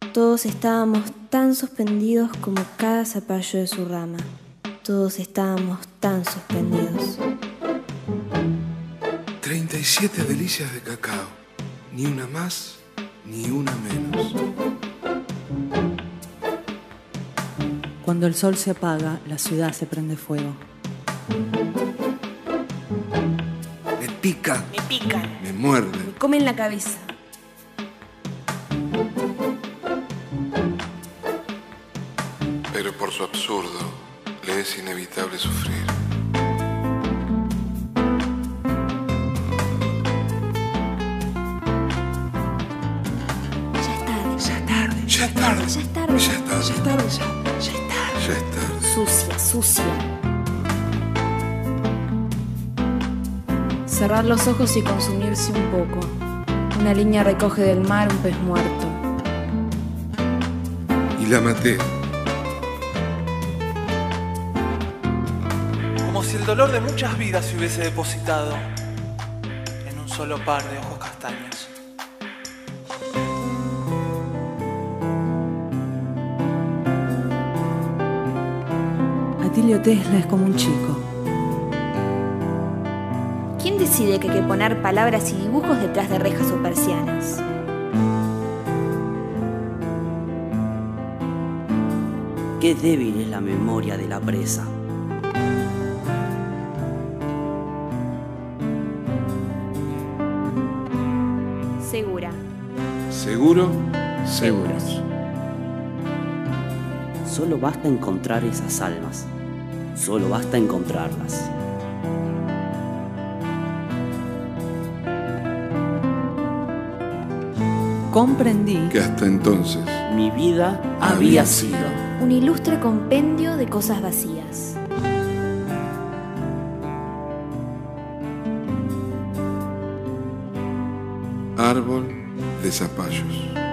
Todos estábamos tan suspendidos como cada zapallo de su rama. Todos estábamos tan suspendidos. 37 delicias de cacao. Ni una más, ni una menos. Cuando el sol se apaga, la ciudad se prende fuego. Me pica. Me pican. Me muerde. Me comen la cabeza. Pero por su absurdo, le es inevitable sufrir. Ya es tarde. Ya es tarde. Ya es tarde. Ya es tarde. Ya es tarde. Ya es tarde. Ya es tarde. Sucia, sucia. Cerrar los ojos y consumirse un poco. Una línea recoge del mar un pez muerto. Y la maté. Como si el dolor de muchas vidas se hubiese depositado en un solo par de ojos castaños. Atilio Tesla es como un chico. ¿Quién decide que hay que poner palabras y dibujos detrás de rejas o persianas? Qué débil es la memoria de la presa. Segura. ¿Seguro? Seguros. Solo basta encontrar esas almas. Solo basta encontrarlas. Comprendí Que hasta entonces Mi vida había sido. Un ilustre compendio de cosas vacías. árbol de zapallos.